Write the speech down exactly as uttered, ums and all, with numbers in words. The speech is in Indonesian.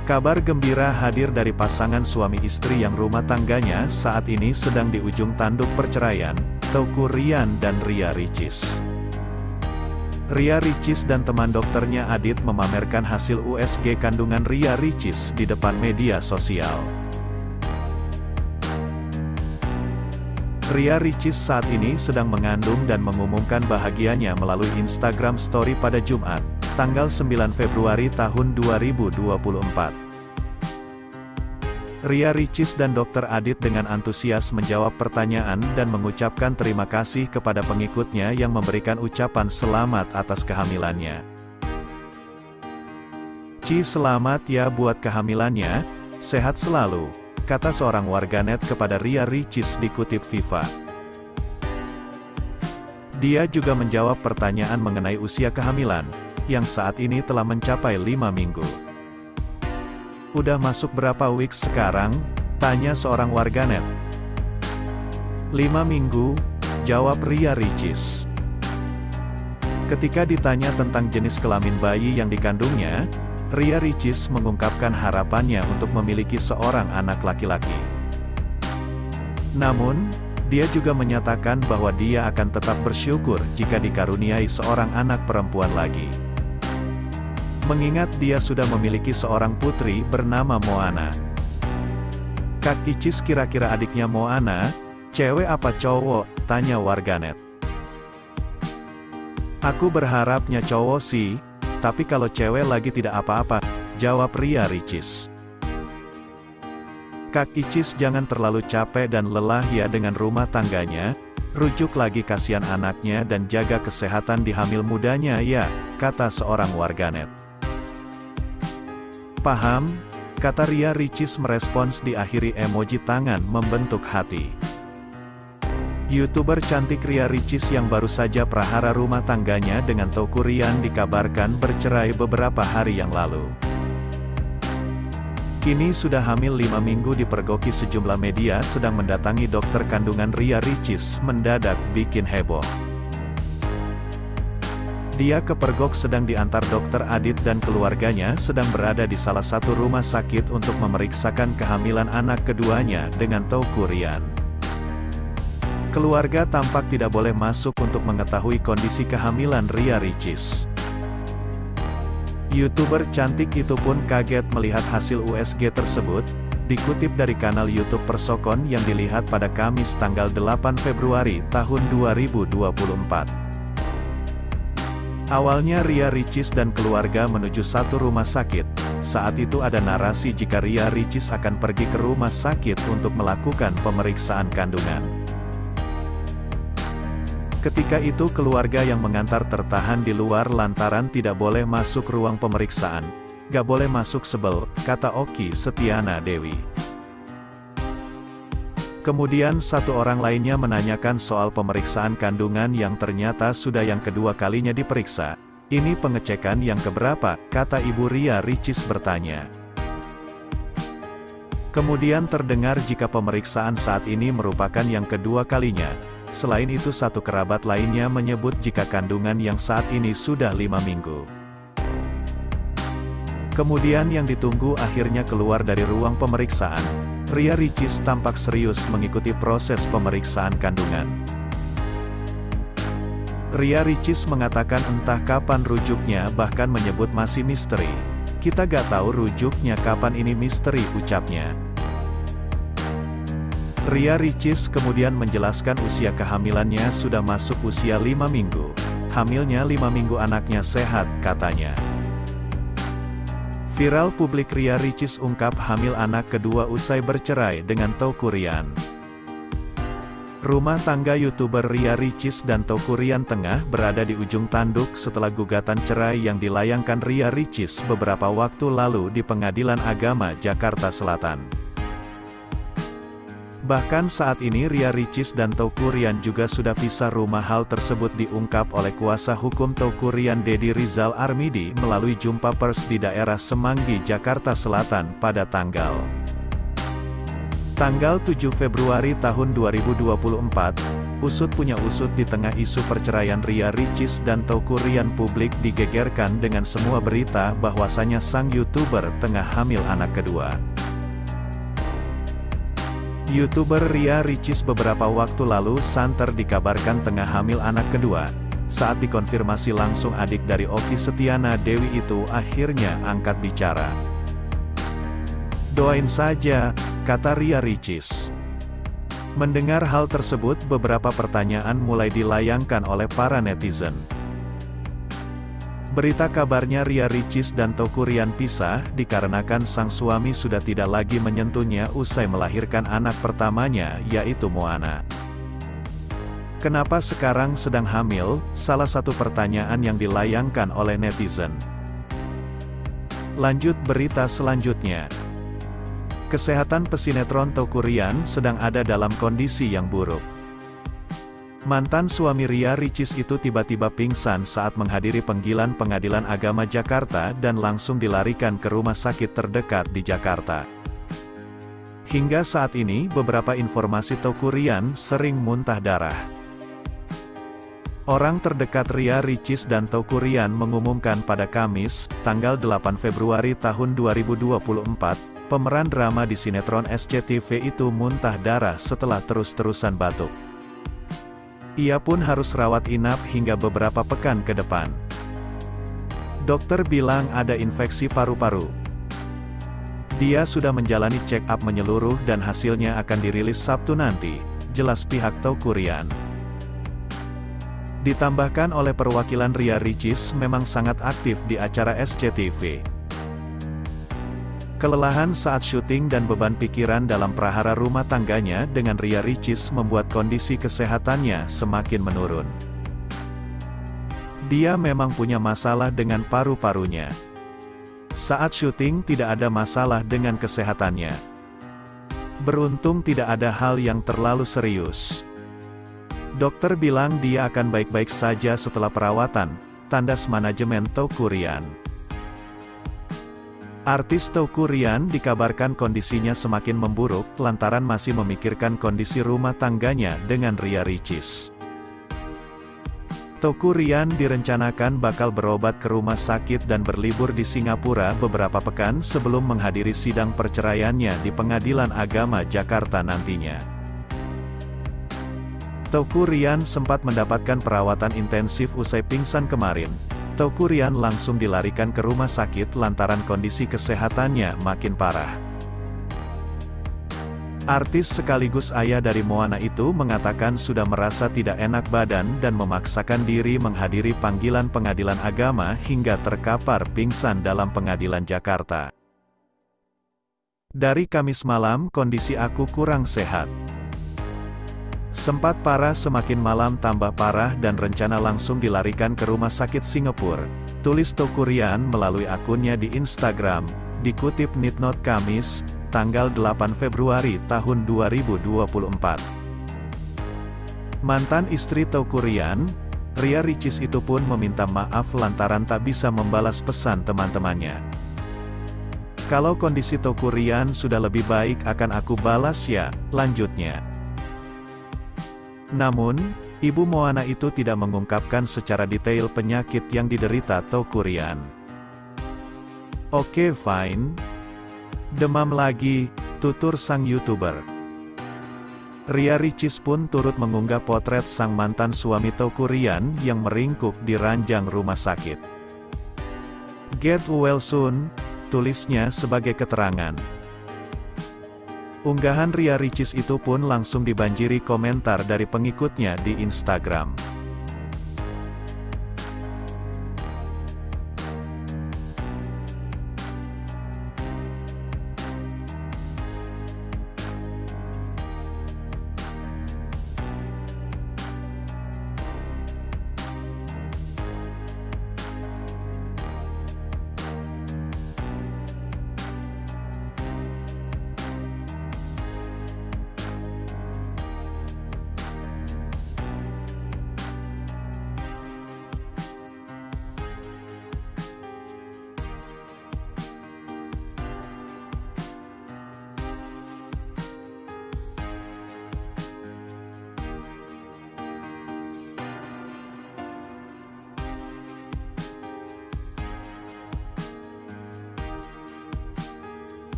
Kabar gembira hadir dari pasangan suami istri yang rumah tangganya saat ini sedang di ujung tanduk perceraian, Teuku Ryan dan Ria Ricis. Ria Ricis dan teman dokternya Adit memamerkan hasil U S G kandungan Ria Ricis di depan media sosial. Ria Ricis saat ini sedang mengandung dan mengumumkan bahagianya melalui Instagram Story pada Jumat, tanggal sembilan Februari tahun dua ribu dua puluh empat. Ria Ricis dan dokter Adit dengan antusias menjawab pertanyaan dan mengucapkan terima kasih kepada pengikutnya yang memberikan ucapan selamat atas kehamilannya. "Ci, selamat ya buat kehamilannya, sehat selalu," kata seorang warganet kepada Ria Ricis dikutip Viva. Dia juga menjawab pertanyaan mengenai usia kehamilan, yang saat ini telah mencapai lima minggu. "Udah masuk berapa weeks sekarang?" tanya seorang warganet. "Lima minggu," jawab Ria Ricis. Ketika ditanya tentang jenis kelamin bayi yang dikandungnya, Ria Ricis mengungkapkan harapannya untuk memiliki seorang anak laki-laki. Namun, dia juga menyatakan bahwa dia akan tetap bersyukur jika dikaruniai seorang anak perempuan lagi. Mengingat dia sudah memiliki seorang putri bernama Moana. "Kak Icis kira-kira adiknya Moana, cewek apa cowok?" tanya warganet. "Aku berharapnya cowok sih, tapi kalau cewek lagi tidak apa-apa," jawab Ria Ricis. "Kak Icis jangan terlalu capek dan lelah ya dengan rumah tangganya, rujuk lagi kasihan anaknya dan jaga kesehatan di hamil mudanya ya," kata seorang warganet. "Paham," kata Ria Ricis merespons diakhiri emoji tangan membentuk hati. YouTuber cantik Ria Ricis yang baru saja prahara rumah tangganya dengan Teuku Ryan dikabarkan bercerai beberapa hari yang lalu. Kini sudah hamil lima minggu dipergoki sejumlah media sedang mendatangi dokter kandungan Ria Ricis mendadak bikin heboh. Dia kepergok sedang diantar dokter Adit dan keluarganya sedang berada di salah satu rumah sakit untuk memeriksakan kehamilan anak keduanya dengan Teuku Ryan. Keluarga tampak tidak boleh masuk untuk mengetahui kondisi kehamilan Ria Ricis. YouTuber cantik itu pun kaget melihat hasil U S G tersebut, dikutip dari kanal YouTube Persokon yang dilihat pada Kamis tanggal delapan Februari tahun dua ribu dua puluh empat. Awalnya Ria Ricis dan keluarga menuju satu rumah sakit. Saat itu ada narasi jika Ria Ricis akan pergi ke rumah sakit untuk melakukan pemeriksaan kandungan. Ketika itu keluarga yang mengantar tertahan di luar lantaran tidak boleh masuk ruang pemeriksaan. "Gak boleh masuk sebel," kata Oki Setiana Dewi. Kemudian satu orang lainnya menanyakan soal pemeriksaan kandungan yang ternyata sudah yang kedua kalinya diperiksa. "Ini pengecekan yang keberapa?" kata Ibu Ria Ricis bertanya. Kemudian terdengar jika pemeriksaan saat ini merupakan yang kedua kalinya. Selain itu satu kerabat lainnya menyebut jika kandungan yang saat ini sudah lima minggu. Kemudian yang ditunggu akhirnya keluar dari ruang pemeriksaan. Ria Ricis tampak serius mengikuti proses pemeriksaan kandungan. Ria Ricis mengatakan entah kapan rujuknya bahkan menyebut masih misteri. "Kita gak tahu rujuknya kapan ini misteri," ucapnya. Ria Ricis kemudian menjelaskan usia kehamilannya sudah masuk usia lima minggu. Hamilnya lima minggu anaknya sehat, katanya. Viral publik Ria Ricis ungkap hamil anak kedua usai bercerai dengan Teuku Ryan. Rumah tangga YouTuber Ria Ricis dan Teuku Ryan tengah berada di ujung tanduk setelah gugatan cerai yang dilayangkan Ria Ricis beberapa waktu lalu di Pengadilan Agama Jakarta Selatan. Bahkan saat ini Ria Ricis dan Teuku Ryan juga sudah pisah rumah. Hal tersebut diungkap oleh kuasa hukum Teuku Ryan Deddy Rizal Armidi melalui jumpa pers di daerah Semanggi, Jakarta Selatan pada tanggal tanggal tujuh Februari tahun dua ribu dua puluh empat. Usut punya usut di tengah isu perceraian Ria Ricis dan Teuku Ryan, publik digegerkan dengan semua berita bahwasanya sang YouTuber tengah hamil anak kedua. YouTuber Ria Ricis beberapa waktu lalu santer dikabarkan tengah hamil anak kedua. Saat dikonfirmasi langsung, adik dari Okky Setiana Dewi itu akhirnya angkat bicara. "Doain saja," kata Ria Ricis. Mendengar hal tersebut, beberapa pertanyaan mulai dilayangkan oleh para netizen. Berita kabarnya Ria Ricis dan Teuku Ryan pisah, dikarenakan sang suami sudah tidak lagi menyentuhnya usai melahirkan anak pertamanya, yaitu Moana. Kenapa sekarang sedang hamil? Salah satu pertanyaan yang dilayangkan oleh netizen. Lanjut berita selanjutnya. Kesehatan pesinetron Teuku Ryan sedang ada dalam kondisi yang buruk. Mantan suami Ria Ricis itu tiba-tiba pingsan saat menghadiri panggilan Pengadilan Agama Jakarta dan langsung dilarikan ke rumah sakit terdekat di Jakarta. Hingga saat ini, beberapa informasi Teuku Ryan sering muntah darah. Orang terdekat Ria Ricis dan Teuku Ryan mengumumkan pada Kamis, tanggal delapan Februari tahun dua ribu dua puluh empat, pemeran drama di sinetron S C T V itu muntah darah setelah terus-terusan batuk. Ia pun harus rawat inap hingga beberapa pekan ke depan. Dokter bilang ada infeksi paru-paru. Dia sudah menjalani check up menyeluruh dan hasilnya akan dirilis Sabtu nanti, jelas pihak Teuku Ryan. Ditambahkan oleh perwakilan Ria Ricis memang sangat aktif di acara S C T V. Kelelahan saat syuting dan beban pikiran dalam prahara rumah tangganya dengan Ria Ricis membuat kondisi kesehatannya semakin menurun. Dia memang punya masalah dengan paru-parunya. Saat syuting tidak ada masalah dengan kesehatannya. Beruntung tidak ada hal yang terlalu serius. Dokter bilang dia akan baik-baik saja setelah perawatan, tandas manajemen Teuku Ryan. Artis Teuku Ryan dikabarkan kondisinya semakin memburuk lantaran masih memikirkan kondisi rumah tangganya dengan Ria Ricis. Teuku Ryan direncanakan bakal berobat ke rumah sakit dan berlibur di Singapura beberapa pekan sebelum menghadiri sidang perceraiannya di Pengadilan Agama Jakarta nantinya. Teuku Ryan sempat mendapatkan perawatan intensif usai pingsan kemarin. Teuku Ryan langsung dilarikan ke rumah sakit lantaran kondisi kesehatannya makin parah. Artis sekaligus ayah dari Moana itu mengatakan sudah merasa tidak enak badan dan memaksakan diri menghadiri panggilan pengadilan agama hingga terkapar pingsan dalam pengadilan Jakarta. Dari Kamis malam, kondisi aku kurang sehat. Sempat parah, semakin malam tambah parah dan rencana langsung dilarikan ke rumah sakit Singapura, tulis Teuku Ryan melalui akunnya di Instagram, dikutip Nitnot Kamis, tanggal delapan Februari tahun dua ribu dua puluh empat. Mantan istri Teuku Ryan, Ria Ricis itu pun meminta maaf lantaran tak bisa membalas pesan teman-temannya. "Kalau kondisi Teuku Ryan sudah lebih baik akan aku balas ya," lanjutnya. Namun, ibu Moana itu tidak mengungkapkan secara detail penyakit yang diderita Teuku Ryan. "Oke, fine. Demam lagi," tutur sang YouTuber. Ria Ricis pun turut mengunggah potret sang mantan suami Teuku Ryan yang meringkuk di ranjang rumah sakit. "Get well soon," tulisnya sebagai keterangan. Unggahan Ria Ricis itu pun langsung dibanjiri komentar dari pengikutnya di Instagram.